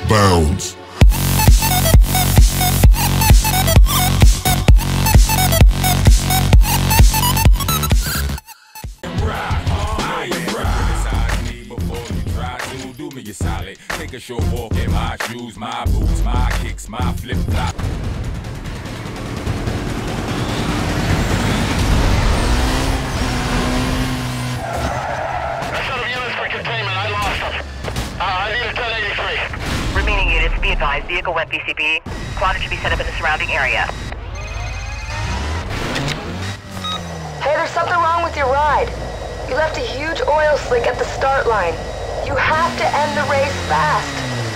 bounds. Solid. Take a short walk in my shoes, my boots, my kicks, my flip-flop. I set up units for containment. I lost them. I need a 1083. Remaining units, be advised, vehicle went BCB. Quadrant should be set up in the surrounding area. Hey, there's something wrong with your ride. You left a huge oil slick at the start line. You have to end the race fast.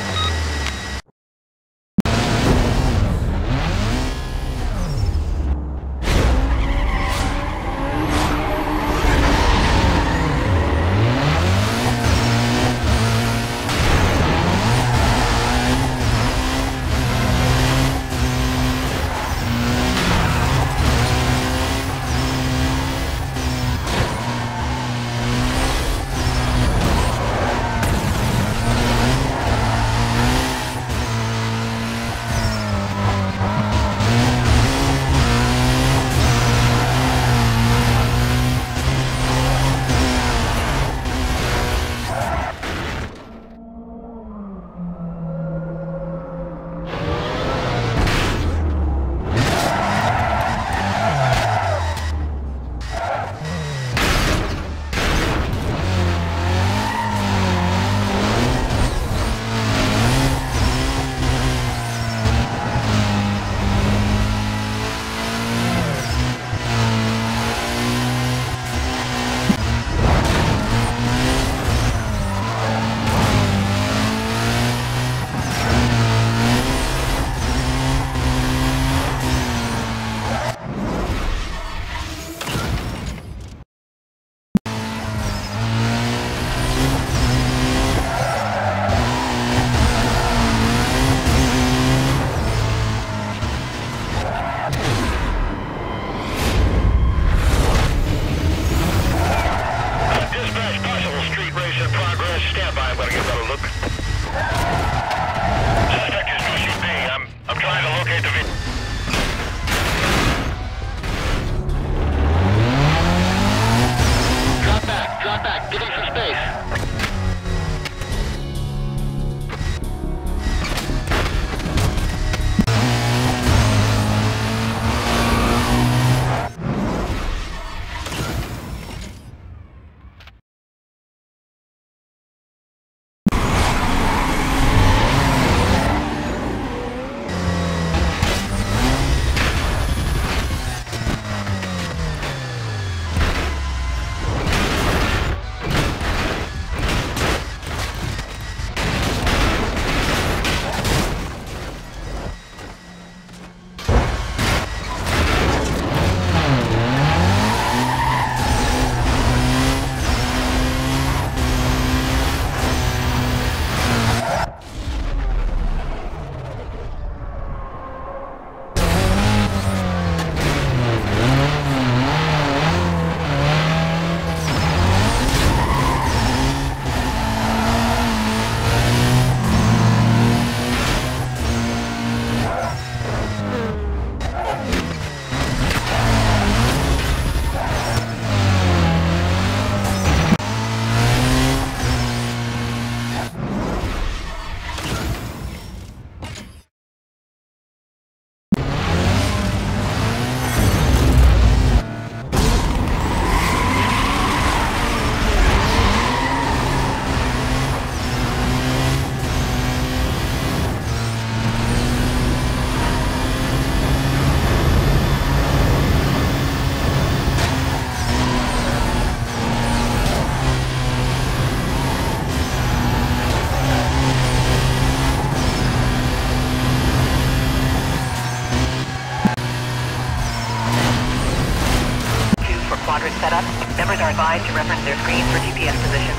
quadrant setup. Members are advised to reference their screens for GPS position.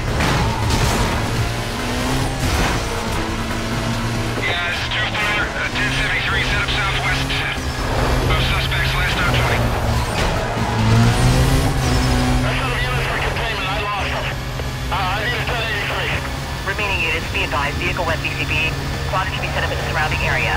Guys, 2-4, 1073, set up southwest. Both suspects last out 20. I set up units for containment. I lost them. I need a 1083. Remaining units, be advised, vehicle went BCB. squad to be set up in the surrounding area.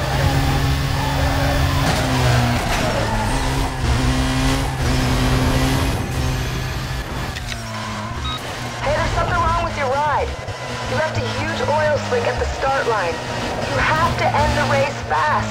Hey, there's something wrong with your ride. You left a huge oil slick at the start line. You have to end the race fast.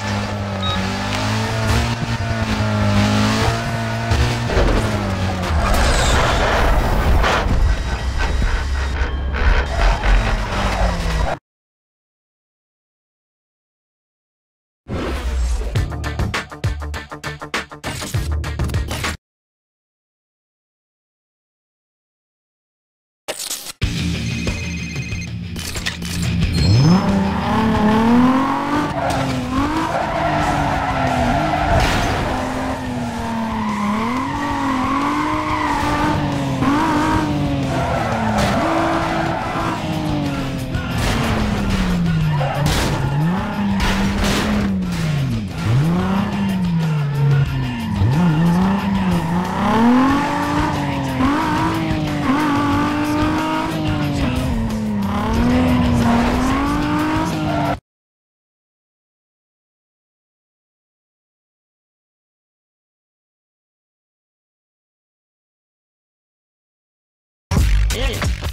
Hey!